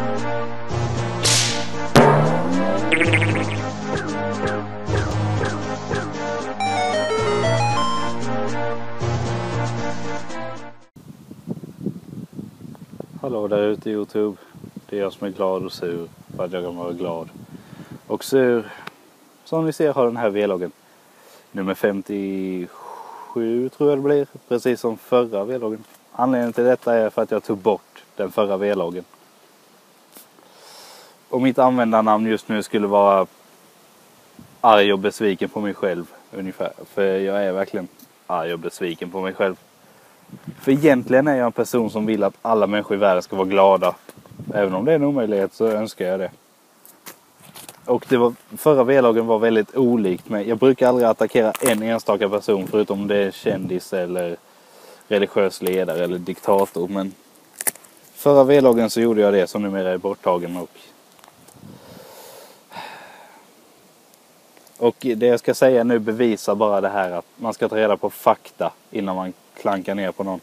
Hallå där ute i YouTube. Det är jag som är glad och sur för att jag kan vara glad. Och sur, som ni ser, har den här vloggen. Nummer 57 tror jag det blir. Precis som förra vloggen. Anledningen till detta är för att jag tog bort den förra vloggen. Och mitt användarnamn just nu skulle vara arg och besviken på mig själv ungefär. För jag är verkligen arg och besviken på mig själv. För egentligen är jag en person som vill att alla människor i världen ska vara glada. Även om det är en omöjlighet så önskar jag det. Och förra vloggen var väldigt olikt mig. Jag brukar aldrig attackera en enstaka person förutom om det är kändis eller religiös ledare eller diktator. Men förra vloggen så gjorde jag det som numera är borttagen. Och det jag ska säga nu bevisar bara det här att man ska ta reda på fakta innan man klankar ner på någon.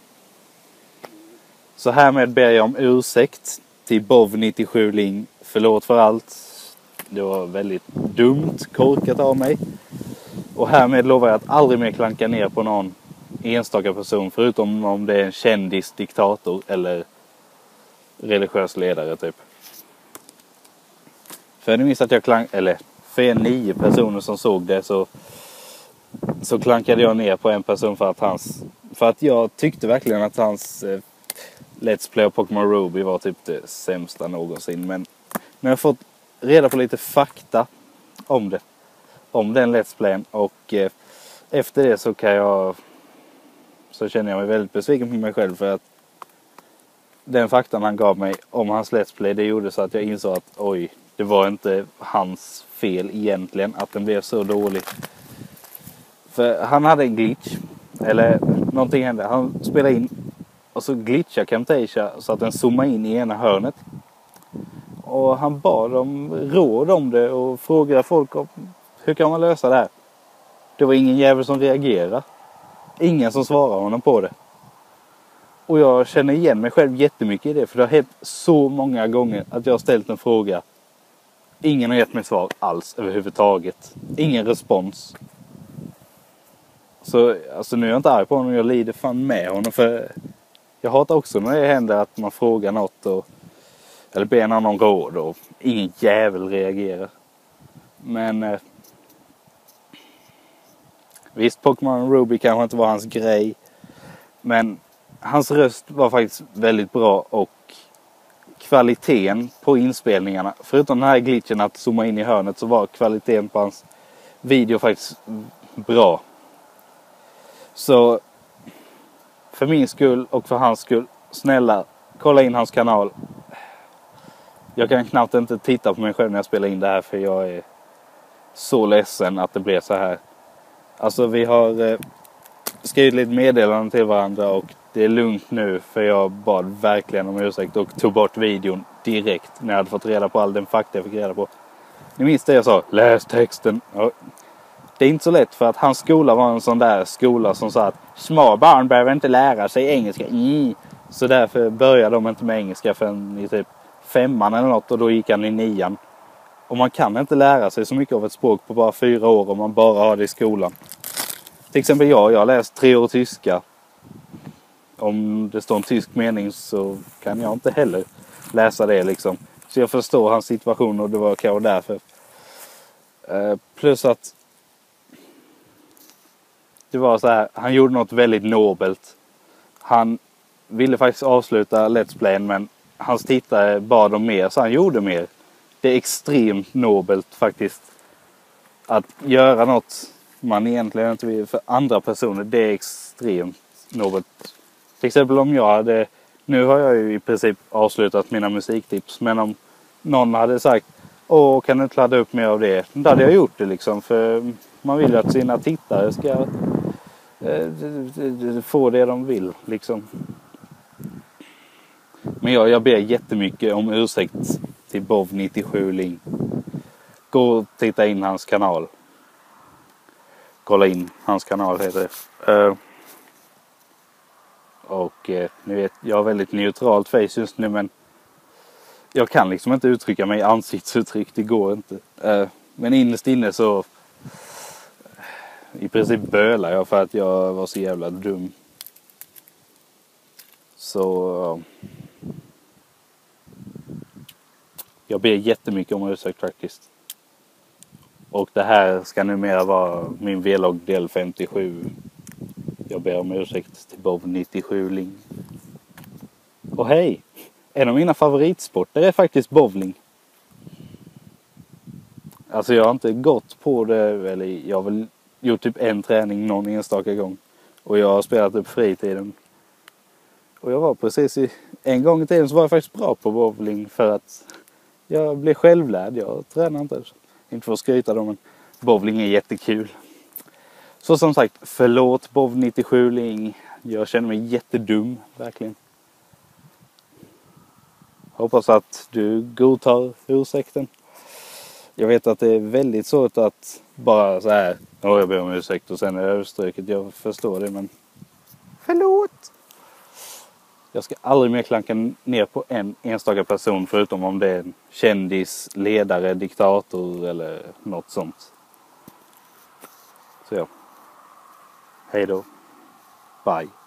Så härmed ber jag om ursäkt till Bov97 Ling. Förlåt för allt. Det var väldigt dumt, korkat av mig. Och härmed lovar jag att aldrig mer klanka ner på någon enstaka person. Förutom om det är en kändis, diktator eller religiös ledare typ. För ni minns att jag för 9 personer som såg det så klankade jag ner på en person för att jag tyckte verkligen att hans Let's Play av Pokémon Ruby var typ det sämsta någonsin. Men när jag fått reda på lite fakta om den Let's Playen och efter det så känner jag mig väldigt besviken på mig själv för att den faktan han gav mig om hans Let's Play, det gjorde så att jag insåg att oj, det var inte hans fel egentligen att den blev så dålig. För han hade en glitch. Eller någonting hände. Han spelade in och så glitchade Camtasia så att den zoomade in i ena hörnet. Och han bad om råd om det och frågade folk om hur kan man lösa det här. Det var ingen jävel som reagerade. Ingen som svarade honom på det. Och jag känner igen mig själv jättemycket i det. För det har hänt så många gånger att jag har ställt en fråga. Ingen har gett mig svar alls överhuvudtaget. Ingen respons. Så alltså, nu är jag inte arg på honom. Jag lider fan med honom. För jag hatar också när det händer att man frågar något. Eller ber någon om råd. Och ingen jävel reagerar. Men visst, Pokémon Ruby kanske inte var hans grej. Men hans röst var faktiskt väldigt bra. Och kvaliteten på inspelningarna, förutom den här glitchen att zooma in i hörnet, så var kvaliteten på hans video faktiskt bra. Så för min skull och för hans skull, snälla kolla in hans kanal. Jag kan knappt inte titta på mig själv när jag spelar in det här, för jag är så ledsen att det blev så här. Alltså vi har skrivit lite meddelanden till varandra och det är lugnt nu, för jag bad verkligen om ursäkt och tog bort videon direkt när jag hade fått reda på all den fakta jag fick reda på. Ni minns det jag sa? Läs texten. Ja. Det är inte så lätt, för att hans skola var en sån där skola som sa att små barn behöver inte lära sig engelska. Så därför började de inte med engelska förrän i typ 5:an eller något, och då gick han i 9:an. Och man kan inte lära sig så mycket av ett språk på bara 4 år om man bara har det i skolan. Till exempel jag har läst 3 år tyska. Om det står en tysk mening så kan jag inte heller läsa det liksom. Så jag förstår hans situation, och det var kanske därför. Plus att det var så här, han gjorde något väldigt nobelt. Han ville faktiskt avsluta Let's Playen, men hans tittare bad om mer, så han gjorde mer. Det är extremt nobelt faktiskt. Att göra något man egentligen inte vill för andra personer, det är extremt nobelt. Till exempel om jag hade, nu har jag ju i princip avslutat mina musiktips, men om någon hade sagt, kan du inte ladda upp mer av det? Då hade jag gjort det liksom, för man vill ju att sina tittare ska få det de vill liksom. Men jag ber jättemycket om ursäkt till Bov97 Ling. Gå och titta in hans kanal. Kolla in hans kanal heter det. Och ni vet, jag har väldigt neutralt face just nu, men jag kan liksom inte uttrycka mig i ansiktsuttryck, det går inte. Men innerst inne så i princip bölar jag för att jag var så jävla dum. Så jag ber jättemycket om ursäkt faktiskt. Och det här ska numera vara min vlogg del 57. Jag ber om ursäkt till Bob 97ling. Och hej! En av mina favoritsporter är faktiskt bowling. Alltså jag har inte gått på det, eller jag har väl gjort typ en träning någon enstaka gång. Och jag har spelat upp fritiden. Och jag var en gång i tiden så var jag faktiskt bra på bowling för att jag blev självlärd. Jag tränar inte för att skryta då, men bowling är jättekul. Så som sagt, förlåt Bob 97ling. Jag känner mig jättedum, verkligen. Hoppas att du godtar ursäkten. Jag vet att det är väldigt svårt att bara så här, jag ber om ursäkt och sen är det överstruket. Jag förstår det, men förlåt. Jag ska aldrig mer klanka ner på en enstaka person förutom om det är en kändis, ledare, diktator eller något sånt. Så ja. Hej då. Bye.